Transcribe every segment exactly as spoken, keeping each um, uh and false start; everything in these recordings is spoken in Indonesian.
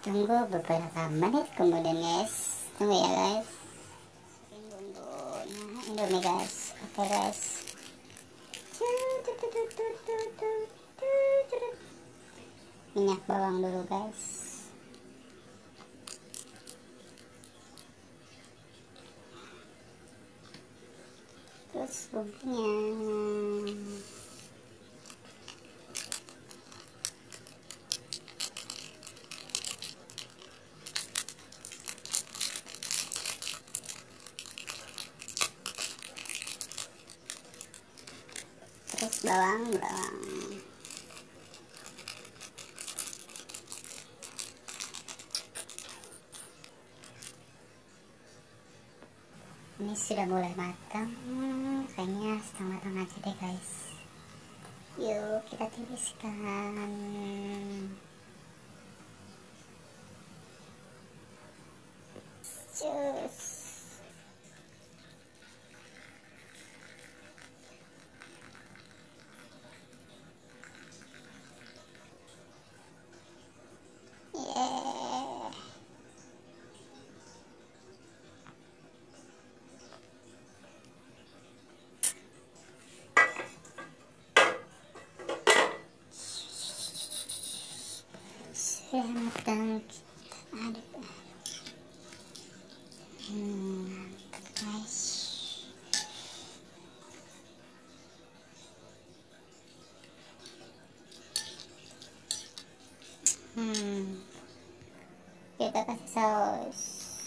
Tunggu beberapa menit kemudian guys. Tunggu ya guys. Bumbunya Indomie guys. Oke guys. Minyak bawang dulu guys. Terus bumbunya. Terus bawang, bawang. Ini sudah mulai matang, kayaknya setengah matang aja deh guys. Yuk kita tiriskan. Cus. Yeah. Sudah matang, kita aduk. Hmm, guys. Hmm, kita kasih saus.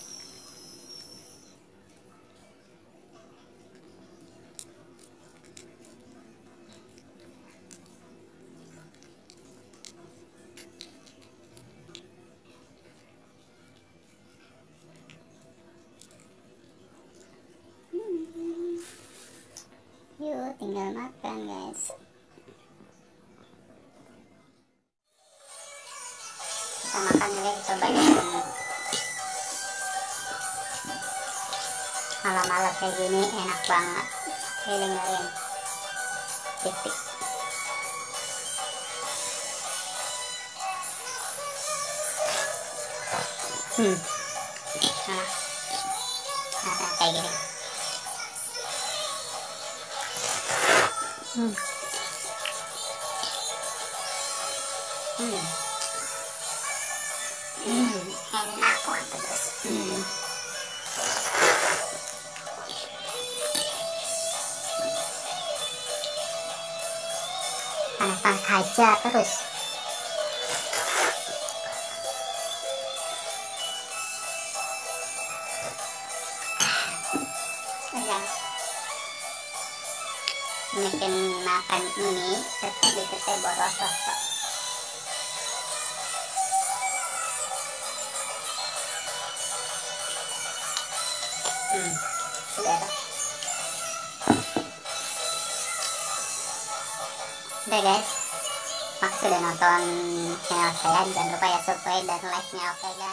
Yuk tinggal makan guys. Kita makan dulu, coba ya. Malam-malam kayak gini enak banget. Oke, dengerin titik. Hmm. Nah, nah kayak gini. Hmm. Hmm. Hmm. Enak banget guys. Hmm. Panas-panas aja terus. Udah. Bikin makan ini tetap di tete boros rosok. Hmm, sudah ada. Udah guys, makasih sudah nonton channel saya. Jangan lupa ya subscribe dan like nya. Oke guys.